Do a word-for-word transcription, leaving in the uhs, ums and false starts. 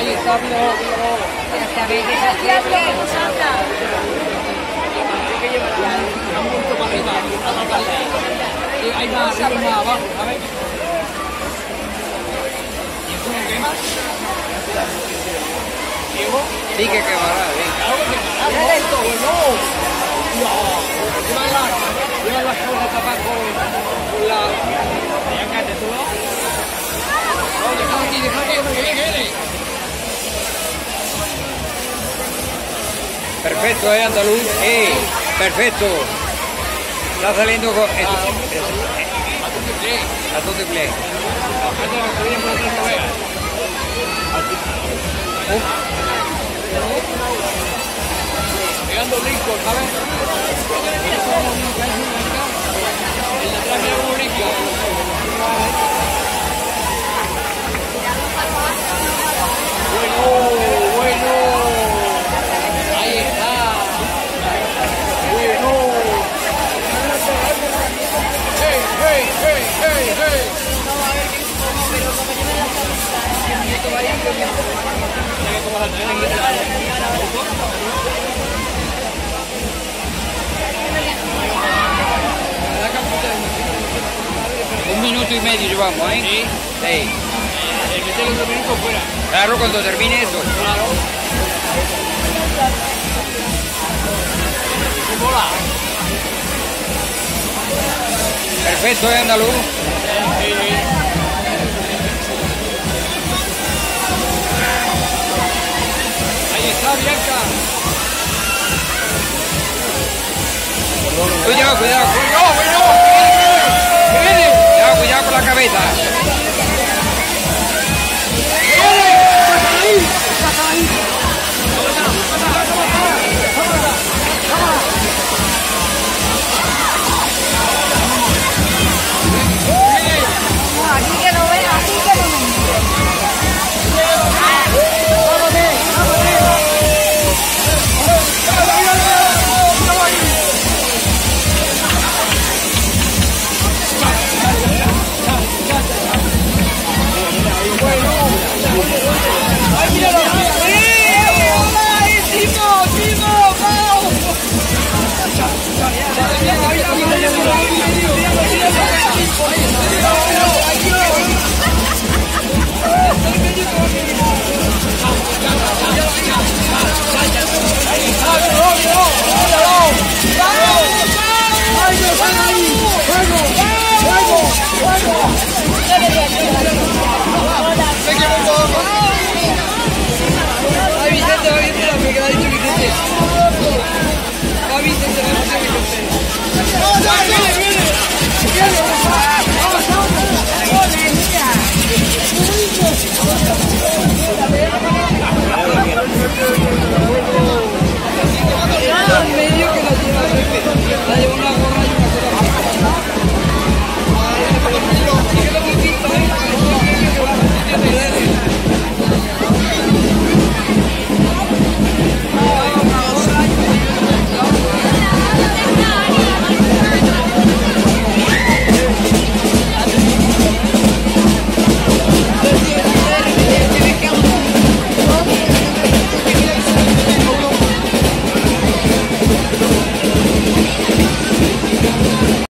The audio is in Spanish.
Ahí está, mira, mira. Esta vez que se hacía bien, Santa. Un poquito para arriba, a tratarle. Y hay más arriba y más abajo, ¿sabes? ¿Y esto no quema? ¿Diego? Sí que quemará, sí. Claro que quemará, esto, bueno. No, llevan las, llevan las cosas tapadas con, con la... Ya cállate tú, ¿no? No, deja aquí, deja aquí, que viene. Perfecto, eh, andaluz. Eh, perfecto. Está saliendo con... Eh, a tu triple. Pegando brinco, ¿sabes? El de atrás mira como brinco. Bueno, bueno. Ahí está. Bueno. Hey, hey, hey, hey, hey. Un minuto y medio llevamos, ¿eh? Sí. Sí. El meter otro minuto fuera. Claro, cuando termine eso. Claro. Se mola. Perfecto, eh, andaluz. Sí, sí. Ahí está, Bianca. Cuidado, cuidado, ¡Cuidado, cuidado! ¡Que viene! cuidado, cuidado con la cabeza. ¡Que viene! ¡Pasa ahí! ¡Pasa ahí! Aquí que lo vea, aquí que lo vea. ¡Ay, Vicente, va Vicente, la que ha dicho Vicente! ¡Va Vicente, va Vicente! ¡No, no, viene, viene! ¡Viene! ¡Vamos, vamos! ¡Joder, mira!